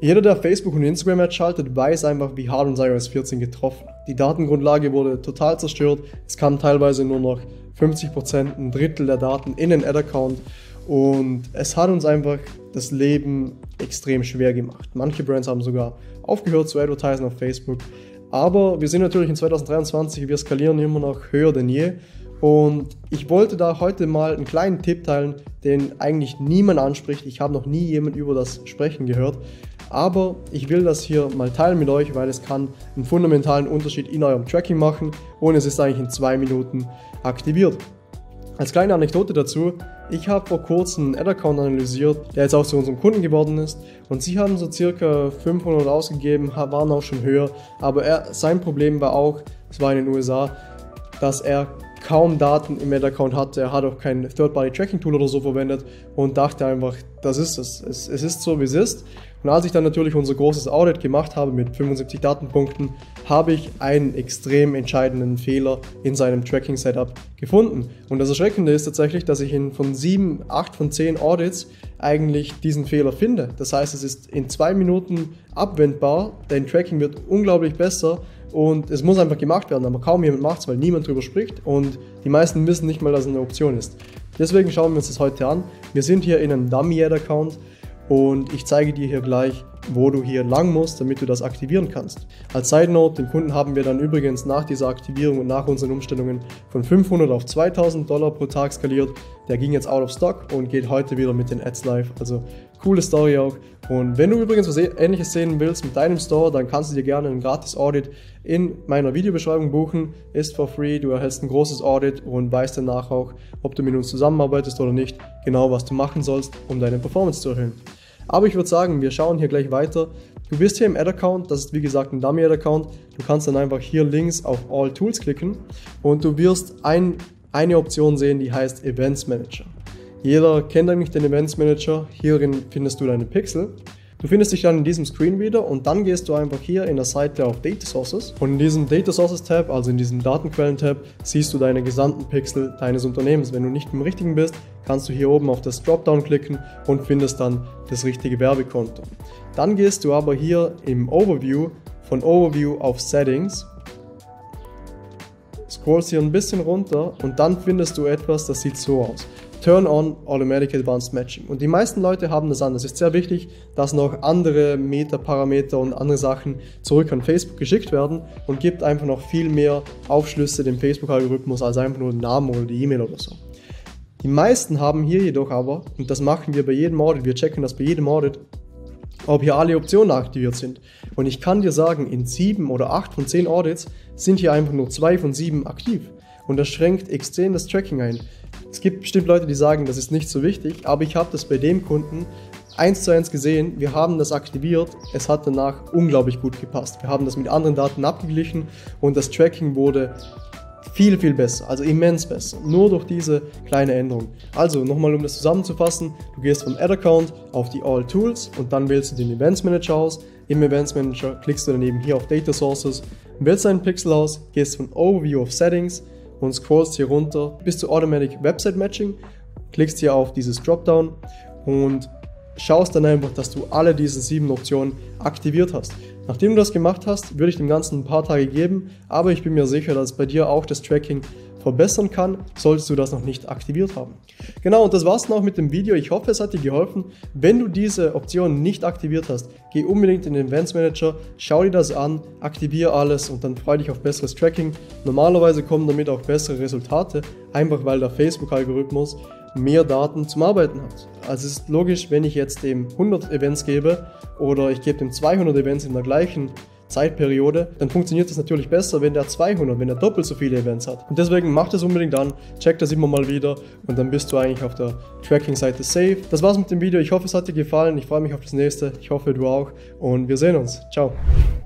Jeder, der Facebook und Instagram Ads schaltet, weiß einfach, wie hart uns iOS 14 getroffen hat. Die Datengrundlage wurde total zerstört, es kamen teilweise nur noch 50%, ein Drittel der Daten in den Ad-Account und es hat uns einfach das Leben extrem schwer gemacht. Manche Brands haben sogar aufgehört zu advertisen auf Facebook, aber wir sind natürlich in 2023, wir skalieren immer noch höher denn je. Und ich wollte da heute mal einen kleinen Tipp teilen, den eigentlich niemand anspricht. Ich habe noch nie jemand über das sprechen gehört. Aber ich will das hier mal teilen mit euch, weil es kann einen fundamentalen Unterschied in eurem Tracking machen und es ist eigentlich in 2 Minuten aktiviert. Als kleine Anekdote dazu, ich habe vor kurzem einen Ad-Account analysiert, der jetzt auch zu unserem Kunden geworden ist und sie haben so circa 500 ausgegeben, waren auch schon höher, aber sein Problem war auch, es war in den USA, dass er kaum Daten im Ad-Account hatte, er hat auch kein Third-Party-Tracking-Tool oder so verwendet und dachte einfach, das ist es. Es ist so, wie es ist. Und als ich dann natürlich unser großes Audit gemacht habe mit 75 Datenpunkten, habe ich einen extrem entscheidenden Fehler in seinem Tracking-Setup gefunden. Und das Erschreckende ist tatsächlich, dass ich von 7, 8 von 10 Audits eigentlich diesen Fehler finde. Das heißt, es ist in 2 Minuten abwendbar, dein Tracking wird unglaublich besser. Und es muss einfach gemacht werden, aber kaum jemand macht es, weil niemand drüber spricht und die meisten wissen nicht mal, dass es eine Option ist. Deswegen schauen wir uns das heute an. Wir sind hier in einem Dummy-Ad-Account und ich zeige dir hier gleich, wo du hier lang musst, damit du das aktivieren kannst. Als Side Note, den Kunden haben wir dann übrigens nach dieser Aktivierung und nach unseren Umstellungen von 500 auf $2000 pro Tag skaliert. Der ging jetzt out of stock und geht heute wieder mit den Ads live. Also coole Story auch. Und wenn du übrigens was Ähnliches sehen willst mit deinem Store, dann kannst du dir gerne ein gratis Audit in meiner Videobeschreibung buchen. Ist for free, du erhältst ein großes Audit und weißt danach auch, ob du mit uns zusammenarbeitest oder nicht, genau was du machen sollst, um deine Performance zu erhöhen. Aber ich würde sagen, wir schauen hier gleich weiter. Du bist hier im Ad-Account, das ist wie gesagt ein Dummy-Ad-Account. Du kannst dann einfach hier links auf All Tools klicken und du wirst eine Option sehen, die heißt Events Manager. Jeder kennt eigentlich den Events Manager, hierin findest du deine Pixel. Du findest dich dann in diesem Screen wieder und dann gehst du einfach hier in der Seite auf Data Sources und in diesem Data Sources Tab, also in diesem Datenquellen Tab, siehst du deine gesamten Pixel deines Unternehmens. Wenn du nicht im richtigen bist, kannst du hier oben auf das Dropdown klicken und findest dann das richtige Werbekonto. Dann gehst du aber hier im Overview von Overview auf Settings, scrollst hier ein bisschen runter und dann findest du etwas, das sieht so aus. Turn on Automatic Advanced Matching. Und die meisten Leute haben das an. Es ist sehr wichtig, dass noch andere Metaparameter und andere Sachen zurück an Facebook geschickt werden und gibt einfach noch viel mehr Aufschlüsse dem Facebook-Algorithmus als einfach nur den Namen oder die E-Mail oder so. Die meisten haben hier jedoch aber, und das machen wir bei jedem Audit, wir checken das bei jedem Audit, ob hier alle Optionen aktiviert sind. Und ich kann dir sagen, in 7 oder 8 von 10 Audits sind hier einfach nur 2 von 7 aktiv. Und das schränkt extrem das Tracking ein. Es gibt bestimmt Leute, die sagen, das ist nicht so wichtig, aber ich habe das bei dem Kunden 1:1 gesehen, wir haben das aktiviert, es hat danach unglaublich gut gepasst. Wir haben das mit anderen Daten abgeglichen und das Tracking wurde viel, viel besser, also immens besser, nur durch diese kleine Änderung. Also nochmal, um das zusammenzufassen, du gehst vom Ad-Account auf die All Tools und dann wählst du den Events Manager aus. Im Events Manager klickst du daneben hier auf Data Sources, wählst einen Pixel aus, gehst von Overview auf Settings und scrollst hier runter bis zu Automatic Website Matching, klickst hier auf dieses Dropdown und schaust dann einfach, dass du alle diese 7 Optionen aktiviert hast. Nachdem du das gemacht hast, würde ich dem Ganzen ein paar Tage geben, aber ich bin mir sicher, dass es bei dir auch das Tracking verbessern kann, solltest du das noch nicht aktiviert haben. Genau, und das war's dann auch mit dem Video. Ich hoffe, es hat dir geholfen. Wenn du diese Option nicht aktiviert hast, geh unbedingt in den Events Manager, schau dir das an, aktiviere alles und dann freu dich auf besseres Tracking. Normalerweise kommen damit auch bessere Resultate, einfach weil der Facebook-Algorithmus mehr Daten zum Arbeiten hat. Also es ist logisch, wenn ich jetzt dem 100 Events gebe oder ich gebe dem 200 Events in der gleichen Zeitperiode, dann funktioniert das natürlich besser, wenn der 200, wenn er doppelt so viele Events hat. Und deswegen mach das unbedingt an, check das immer mal wieder und dann bist du eigentlich auf der Tracking-Seite safe. Das war's mit dem Video, ich hoffe es hat dir gefallen, ich freue mich auf das nächste, ich hoffe du auch und wir sehen uns. Ciao.